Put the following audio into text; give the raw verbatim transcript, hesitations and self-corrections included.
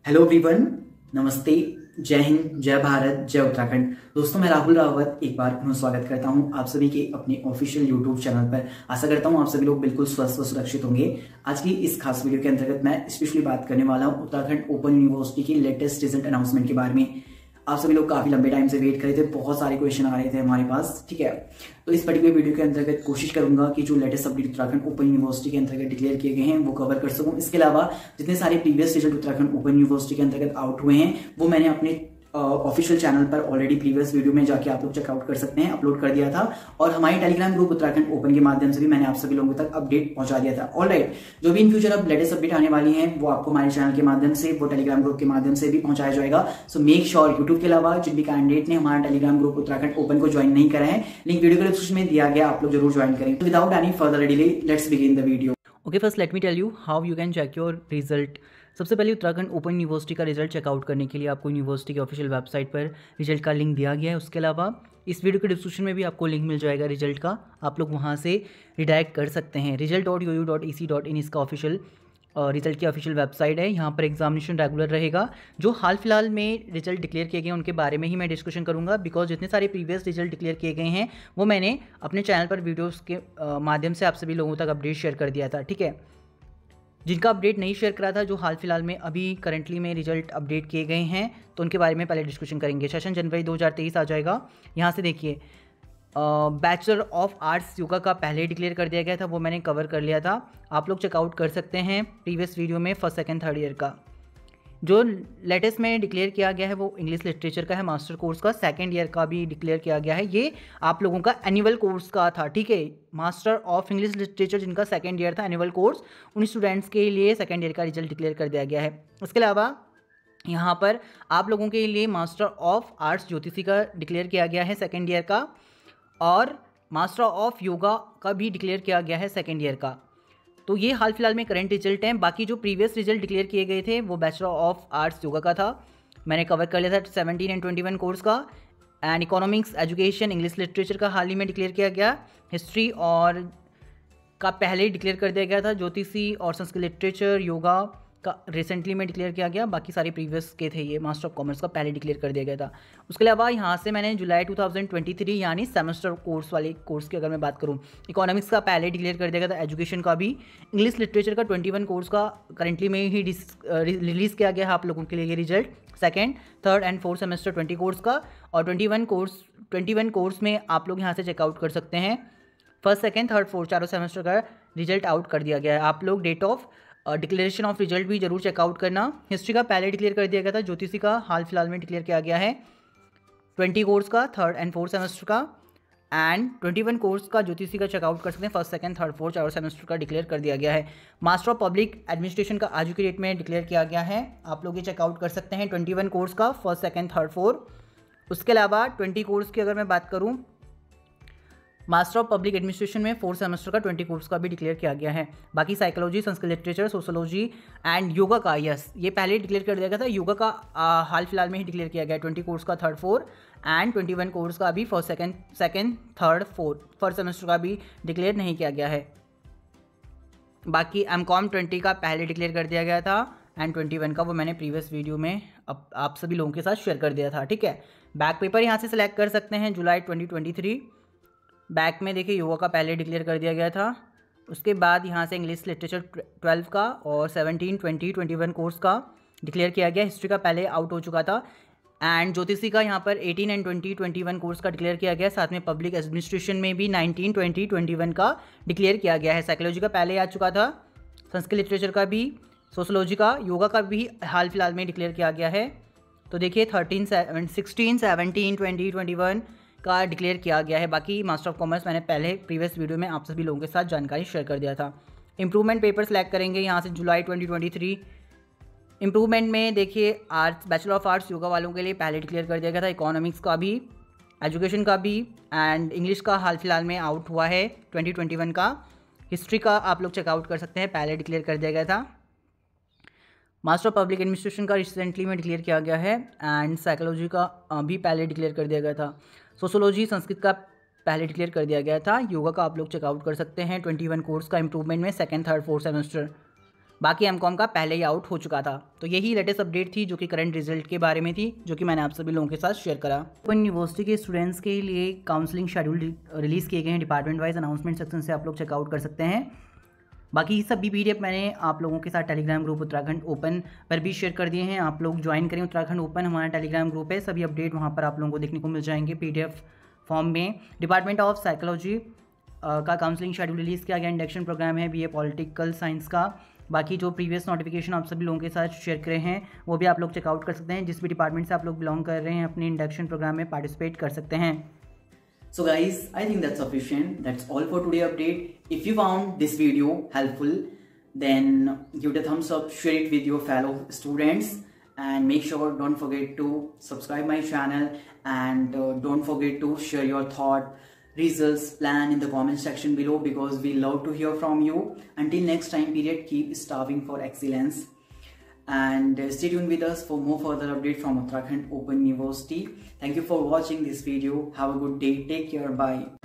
Hello everyone, नमस्ते, जय हिंद, जय भारत, जय उत्तराखंड। दोस्तों, मैं राहुल रावत एक बार पुनः स्वागत करता हूं आप सभी के अपने ऑफिशियल यूट्यूब चैनल पर। आशा करता हूं आप सभी लोग बिल्कुल स्वस्थ व सुरक्षित होंगे। आज की इस खास वीडियो के अंतर्गत मैं स्पेशली बात करने वाला हूं उत्तराखंड ओपन यूनिवर्सिटी की लेटेस्ट रिजल्ट अनाउंसमेंट के बारे में। आप सभी लोग काफी लंबे टाइम से वेट कर रहे थे, बहुत सारे क्वेश्चन आ रहे थे हमारे पास, ठीक है। तो इस पर्टिकुलर वीडियो के अंतर्गत कोशिश करूंगा कि जो latest update Uttarakhand open university के अंतर्गत डिक्लेयर किए गए हैं वो कवर कर सकूं। इसके अलावा जितने सारे previous result Uttarakhand open university के अंतर्गत आउट हुए हैं वो मैंने अपने ऑफिशियल चैनल पर ऑलरेडी प्रीवियस वीडियो में जाके आप लोग चेकआउट कर सकते हैं, अपलोड कर दिया था। और हमारे टेलीग्राम ग्रुप उत्तराखंड ओपन के माध्यम से भी मैंने आप सभी लोगों तक अपडेट पहुंचा दिया था। ऑलराइट, जो भी इन फ्यूचर अब लेटेस्ट अपडेट आने वाली है वो आपको हमारे चैनल के माध्यम से, वो टेलीग्राम ग्रुप के माध्यम से भी पहुंचाया जाएगा। सो मेक श्योर यूट्यूब के अलावा जिन भी कैंडिडेट ने हमारा टेलीग्राम ग्रुप उत्तराखंड ओपन को ज्वाइन नहीं करा है, लिंक वीडियो के डिस्क्रिप्शन में दिया गया, आप लोग जरूर ज्वाइन करें। तो without any further delay, let's begin the video. Okay, first let me tell you how you can check your result. सबसे पहले उत्तराखंड ओपन यूनिवर्सिटी का रिजल्ट चेकआउट करने के लिए आपको यूनिवर्सिटी के ऑफिशियल वेबसाइट पर रिजल्ट का लिंक दिया गया है। उसके अलावा इस वीडियो के डिस्क्रिप्शन में भी आपको लिंक मिल जाएगा रिजल्ट का, आप लोग वहाँ से रिडायरेक्ट कर सकते हैं। Result dot U U dot E C dot in इसका ऑफिशियल रिजल्ट की ऑफिशियल वेबसाइट है। यहाँ पर एग्जामिनेशन रेगुलर रहेगा। जो हाल फिलहाल में रिजल्ट डिक्लेयर किए गए हैं उनके बारे में ही मैं डिस्कशन करूँगा, बिकॉज जितने सारे प्रीवियस रिजल्ट डिक्लेयर किए गए हैं वो मैंने अपने चैनल पर वीडियोज़ के माध्यम से आप सभी लोगों तक अपडेट शेयर कर दिया था, ठीक है। जिनका अपडेट नहीं शेयर करा था, जो हाल फिलहाल में अभी करंटली में रिजल्ट अपडेट किए गए हैं, तो उनके बारे में पहले डिस्कशन करेंगे। सेशन जनवरी दो हज़ार तेईस आ जाएगा। यहाँ से देखिए, बैचलर ऑफ आर्ट्स योगा का पहले डिक्लेयर कर दिया गया था, वो मैंने कवर कर लिया था। आप लोग चेकआउट कर सकते हैं प्रीवियस वीडियो में फर्स्ट सेकंड थर्ड ईयर का। जो लेटेस्ट में डिक्लेयर किया गया है वो इंग्लिश लिटरेचर का है, मास्टर कोर्स का सेकंड ईयर का भी डिक्लेयर किया गया है। ये आप लोगों का एनुअल कोर्स का था, ठीक है। मास्टर ऑफ इंग्लिश लिटरेचर जिनका सेकंड ईयर था एनुअल कोर्स, उन स्टूडेंट्स के लिए सेकंड ईयर का रिजल्ट डिक्लेयर कर दिया गया है। इसके अलावा यहाँ पर आप लोगों के लिए मास्टर ऑफ आर्ट्स ज्योतिषी का डिक्लेयर किया गया है सेकेंड ईयर का, और मास्टर ऑफ योगा का भी डिक्लेयर किया गया है सेकेंड ईयर का। तो ये हाल फिलहाल में करंट रिजल्ट हैं। बाकी जो प्रीवियस रिजल्ट डिक्लेयर किए गए थे वो बैचलर ऑफ आर्ट्स योगा का था, मैंने कवर कर लिया था seventeen and twenty one course का। And economics, education, English literature का हाल ही में डिक्लेयर किया गया। हिस्ट्री और का पहले ही डिक्लेयर कर दिया गया था। ज्योतिषी और संस्कृत लिटरेचर, योगा का रिसेंटली में डिक्लेयर किया गया। बाकी सारे प्रीवियस के थे, ये मास्टर ऑफ कॉमर्स का पहले डिक्लेयर कर दिया गया था। उसके अलावा यहाँ से मैंने July two thousand twenty three यानी सेमेस्टर कोर्स वाले कोर्स की अगर मैं बात करूँ, इकोनॉमिक्स का पहले डिक्लेयर कर दिया गया था, एजुकेशन का भी। इंग्लिश लिटरेचर का ट्वेंटी वन कोर्स का करंटली में ही रिलीज़ किया गया है आप लोगों के लिए ये result, second third and fourth semester twenty course का। और twenty one course twenty one course में आप लोग यहाँ से चेकआउट कर सकते हैं। फर्स्ट सेकेंड थर्ड फोर्थ चारों सेमेस्टर का रिजल्ट आउट कर दिया गया है। आप लोग date of declaration of result भी जरूर चेकआउट करना। हिस्ट्री का पहले डिक्लेयर कर दिया गया था, ज्योतिषी का हाल फिलहाल में डिक्लेयर किया गया है ट्वेंटी कोर्स का, थर्ड एंड फोर्थ सेमेस्टर का। एंड ट्वेंटी वन कोर्स का ज्योतिषी का चेकआउट कर सकते हैं, फर्स्ट सेकंड थर्ड फोर्थ चारों सेमेस्टर का डिक्लेयर कर दिया गया है। मास्टर ऑफ पब्लिक एडमिनिस्ट्रेशन का आज के डेट में डिक्लेयर किया गया है, आप लोग ये चेकआउट कर सकते हैं ट्वेंटी वन कोर्स का, फर्स्ट सेकंड थर्ड फोर्थ। उसके अलावा ट्वेंटी कोर्स की अगर मैं बात करूँ, मास्टर ऑफ पब्लिक एडमिनिस्ट्रेशन में फोर्थ सेमेस्टर का ट्वेंटी कोर्स का भी डिक्लेयर किया गया है। बाकी psychology, Sanskrit literature, sociology and yoga का, यस ये पहले डिक्लेयर कर दिया गया था। योगा का आ, हाल फिलहाल में ही डिक्लेयर किया गया है, ट्वेंटी कोर्स का third four and twenty one course का भी first second second third fourth first semester का भी डिक्लेयर नहीं किया गया है। बाकी एम कॉम ट्वेंटी का पहले डिक्लेयर कर दिया गया था एंड ट्वेंटी वन का वो मैंने प्रीवियस वीडियो में अब आप सभी लोगों के साथ शेयर कर दिया था, ठीक है। बैक पेपर यहाँ से सिलेक्ट कर सकते हैं जुलाई ट्वेंटी ट्वेंटी थ्री। बैक में देखिए योगा का पहले डिक्लेयर कर दिया गया था। उसके बाद यहाँ से इंग्लिश लिटरेचर ट्वेल्व का और seventeen twenty twenty one course का डिक्लेयर किया गया। हिस्ट्री का पहले आउट हो चुका था। एंड ज्योतिषी का यहाँ पर eighteen and twenty twenty one course का डिक्लेयर किया गया। साथ में पब्लिक एडमिनिस्ट्रेशन में भी नाइनटीन ट्वेंटी ट्वेंटी वन का डिक्लेयर किया गया है। साइकोलॉजी का पहले आ चुका था, संस्कृत लिटरेचर का भी, सोशोलॉजी का, योगा का भी हाल फिलहाल में डिक्लेयर किया गया है। तो देखिए thirteen sixteen seventeen twenty twenty one का डिक्लेयर किया गया है। बाकी मास्टर ऑफ कॉमर्स मैंने पहले प्रीवियस वीडियो में आप सभी लोगों के साथ जानकारी शेयर कर दिया था। इंप्रूवमेंट पेपर सेलेक्ट करेंगे यहाँ से जुलाई ट्वेंटी ट्वेंटी थ्री। इंप्रूवमेंट में देखिए arts, bachelor of arts yoga वालों के लिए पहले डिक्लेयर कर दिया गया था, इकोनॉमिक्स का भी, एजुकेशन का भी एंड इंग्लिश का हाल फिलहाल में आउट हुआ है ट्वेंटी ट्वेंटी वन का। हिस्ट्री का आप लोग चेकआउट कर सकते हैं, पहले डिक्लेयर कर दिया गया था। मास्टर ऑफ पब्लिक एडमिनिस्ट्रेशन का रिसेंटली में डिक्लेयर किया गया है एंड साइकोलॉजी का भी पहले डिक्लेयर कर दिया गया था। सोशोलॉजी, संस्कृत का पहले डिक्लेयर कर दिया गया था। योगा का आप लोग चेकआउट कर सकते हैं ट्वेंटी वन कोर्स का, इंप्रूवमेंट में सेकंड थर्ड फोर्थ सेमेस्टर। बाकी एम कॉम का पहले ही आउट हो चुका था। तो यही लेटेस्ट अपडेट थी जो कि करंट रिजल्ट के बारे में थी, जो कि मैंने आप सभी लोगों के साथ शेयर करा। ओपन यूनिवर्सिटी के स्टूडेंट्स के लिए काउंसलिंग शेड्यूल रिलीज़ किए गए हैं डिपार्टमेंट वाइज, अनाउंसमेंट सेक्शन से आप लोग चेकआउट कर सकते हैं। बाकी सभी पीडीएफ मैंने आप लोगों के साथ टेलीग्राम ग्रुप उत्तराखंड ओपन पर भी शेयर कर दिए हैं। आप लोग ज्वाइन करें, उत्तराखंड ओपन हमारा टेलीग्राम ग्रुप है, सभी अपडेट वहाँ पर आप लोगों को देखने को मिल जाएंगे पीडीएफ फॉर्म में। डिपार्टमेंट ऑफ साइकोलॉजी का काउंसलिंग शेड्यूल रिलीज़ किया गया, इंडक्शन प्रोग्राम है बीए पॉलिटिकल साइंस का। बाकी जो प्रीवियस नोटिफिकेशन आप सभी लोगों के साथ शेयर करे हैं वो भी आप लोग चेकआउट कर सकते हैं। जिस भी डिपार्टमेंट से आप लोग बिलोंग कर रहे हैं अपने इंडक्शन प्रोग्राम में पार्टिसिपेट कर सकते हैं। So guys, I think that's sufficient. That's all for today update. If you found this video helpful, then give it a thumbs up, share it with your fellow students, and make sure don't forget to subscribe my channel, and uh, don't forget to share your thought, results, plan in the comment section below, because we love to hear from you. Until next time period, keep striving for excellence. And uh, stay tuned with us for more further update from Uttarakhand Open University. Thank you for watching this video. Have a good day. Take care. Bye.